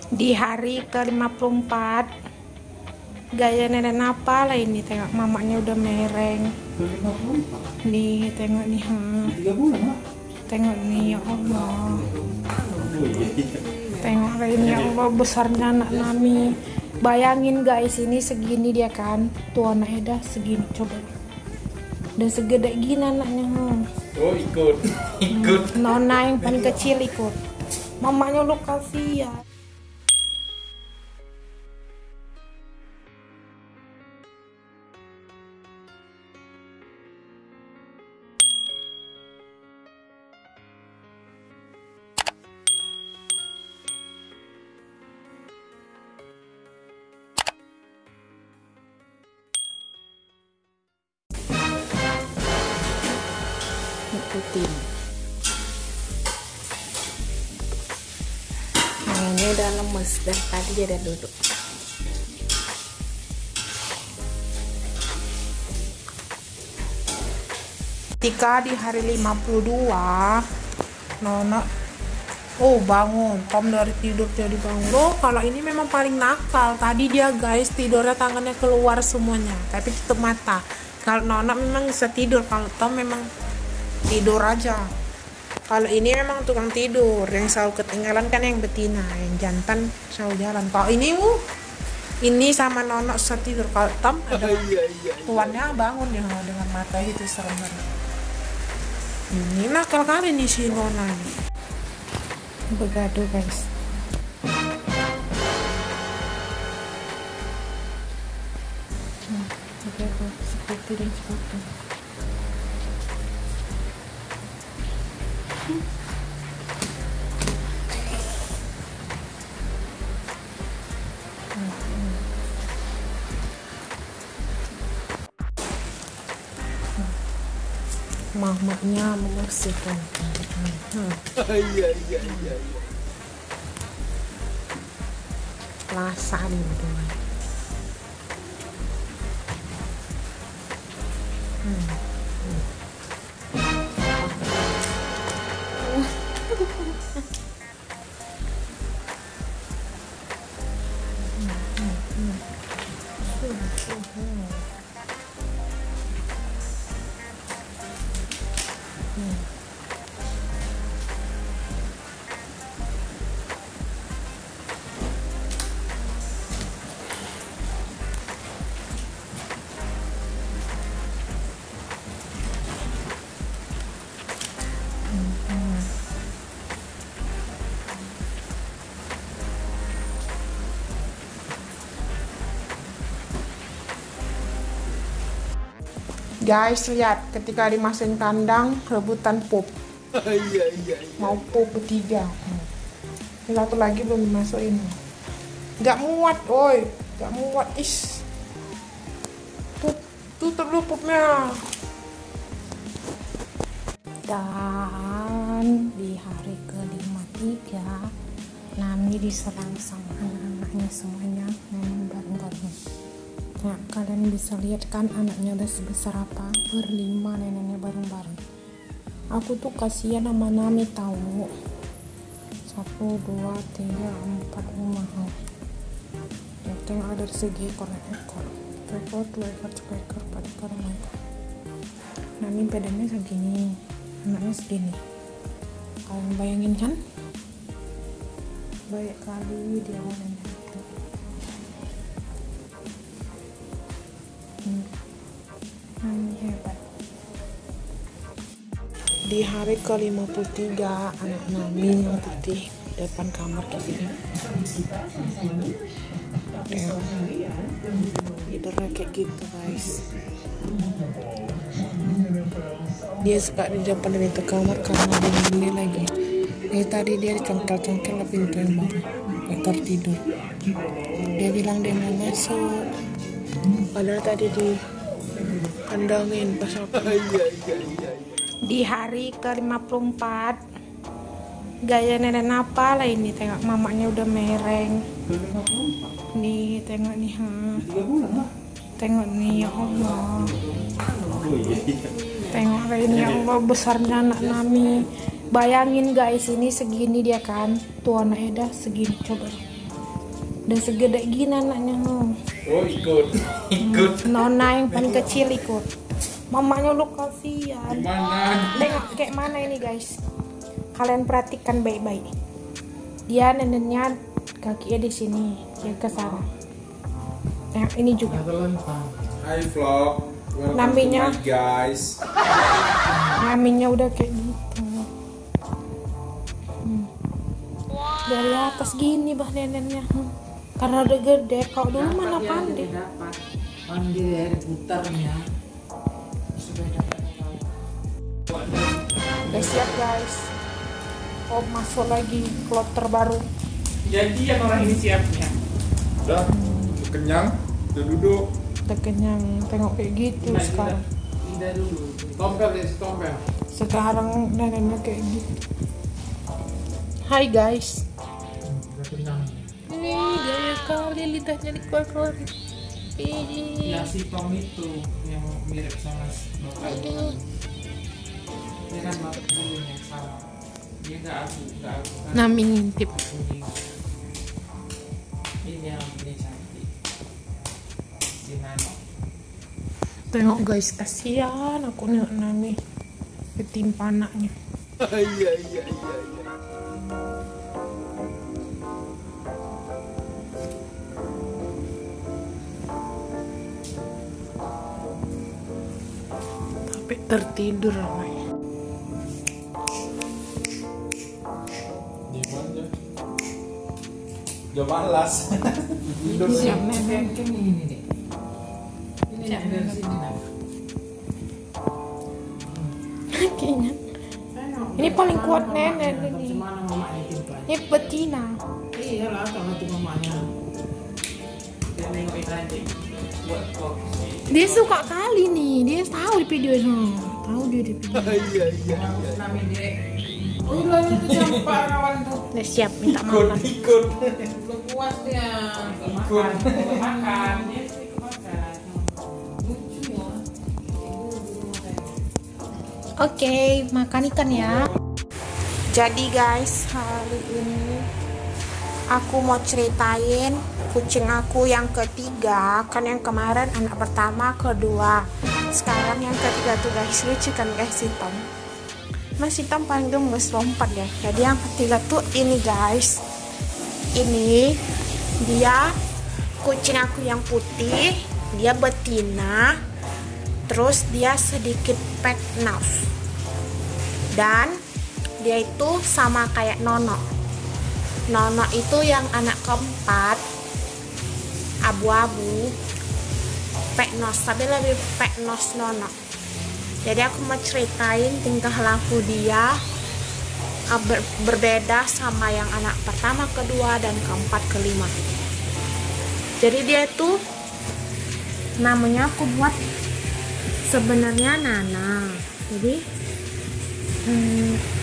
Di hari ke-54 gaya nenek apa lah ini, tengok mamanya udah mereng. Nih tengok nih, 3 bulan Mak. tengok nih, ya Allah, tengok lah ini, ya Allah, besarnya anak Nami. Bayangin guys, ini segini dia kan, tuh anaknya dah segini, coba udah segede gini anaknya. Oh ikut Nona yang paling kecil ikut, mamanya lu kasih ya. Ikutin. Nah, ini udah lemes dari tadi dia udah duduk. Ketika di hari 52 Nona bangun, Tom dari tidur jadi bangun. Kalau ini memang paling nakal. Tadi dia guys tidurnya tangannya keluar semuanya, tapi tutup mata. Kalau Nona memang bisa tidur, kalau Tom memang tidur aja. Kalau ini memang tukang tidur, yang selalu ketinggalan kan yang betina, yang jantan selalu jalan. Kalau ini sama Nono susah tidur. Kalau Tom ada tuannya bangun dia dengan mata itu serem banget. Ini nakal kali nih si Nona nih. Begaduh guys. Begaduh seperti dan seperti. Mamanya membersihkan. Lasa nih teman. Guys, lihat ketika dimasukin kandang rebutan pup. Mau pup bertiga. Satu lagi belum dimasukin. Gak muat, oi. Gak muat, is. Tutup dulu pupnya. Dan di hari ke-53 Nami diserang sama anak-anaknya semuanya, memang bareng-bareng. Nah, kalian bisa lihat kan anaknya udah sebesar apa, berlima neneknya bareng-bareng. Aku tuh kasihan sama Nami tahu. 1, 2, 3, 4, 5. Ya, tengok dari segi ekor, 2 ekor, 3 ekor, 4 ekor, 5 ekor. Nami badannya segini, anaknya segini. Kalian bayangin kan? Banyak kali dia badannya. Hebat. Di hari ke-53 anak Nami yang putih depan kamar kayak gini. Tidurnya kayak gitu guys. Dia suka di depan pintu kamar karena dingin lagi. Tadi dia congkel-congkel pintu yang baru, tertidur. Dia bilang dia mau masuk, padahal tadi di kandangin pas aku. Di hari ke-54 gaya nenek apa lah ini, tengok mamanya udah mereng. Nih tengok nih, 3 bulan Mak. tengok nih, ya Allah, tengok lah ini, ya Allah, besarnya anak Nami. Bayangin guys, ini segini dia kan, tuh anaknya dah segini, coba Udah segede gini anaknya. Oh ikut. Ikut. Nona yang paling kecil ikut. Mamanya lu kasihan. Gimana? Tengok kayak mana ini guys. Kalian perhatikan baik-baik. Dia neneknya kakinya di sini, dia ke sana. Tengok ini juga. Hai vlog. Welcome Namanya- to my guys. Aminnya udah kayak gitu. Dari atas gini bah neneknya. Karena udah gede. Kalau dulu mana pandai. Dapat mandi dari putarnya sudah dapat. Udah siap guys. Oh masuk lagi kloter baru. Jadi yang orang ini siapnya. Udah kenyang, udah duduk. Udah kenyang. Tengok kayak gitu sekarang. Pindah dulu. Tompel deh, tompel. Sekarang neneknya kayak gitu. Hai guys. Udah kenyang. Ini gaya kali lidahnya dikeluar-keluar. Ya si Tom itu yang mirip sama bapak. Aduh. Dia kan bapak dulu yang sama. Dia nggak aku kan. Nami ngintip. Kuning. Ini yang ini cantik. Si Nano. Tengok guys, kasihan aku nih Nami ketimpa anaknya. Tapi tertidur anaknya. Gimana? Udah malas. Tidur sih. Siap nenek ini nih. Ini dari sini nak. Kakinya. Ini paling kuat nenek ini. Gimana mamanya timpa? Ini betina. Iya lah, sama tuh mamanya. Dia nengok aja. Buat kok. Dia suka kali nih. Dia tahu di video itu. Tahu dia di video. Nami dek. Udah itu jampak kawan tuh. Udah siap minta Ikut, makan. ikut. Belum puas dia. Makan. Makan. Dia sih makan. Lucu ya. Oke, makan ikan ya. Jadi guys, hari ini aku mau ceritain kucing aku yang ketiga. Kan yang kemarin anak pertama, kedua. Sekarang yang ketiga tuh guys, lucu kan guys si Tom. Mas si Tom paling gemes lompat ya. Jadi yang ketiga tuh ini guys. Ini dia kucing aku yang putih. Dia betina. Terus dia sedikit pet nose. Dan dia itu sama kayak Nono. Nono itu yang anak keempat, abu-abu, pet nose, tapi lebih pet nose Nono. Jadi aku mau ceritain tingkah laku dia berbeda sama yang anak pertama, kedua, dan keempat, kelima. Jadi dia itu namanya aku buat sebenarnya Nana. Jadi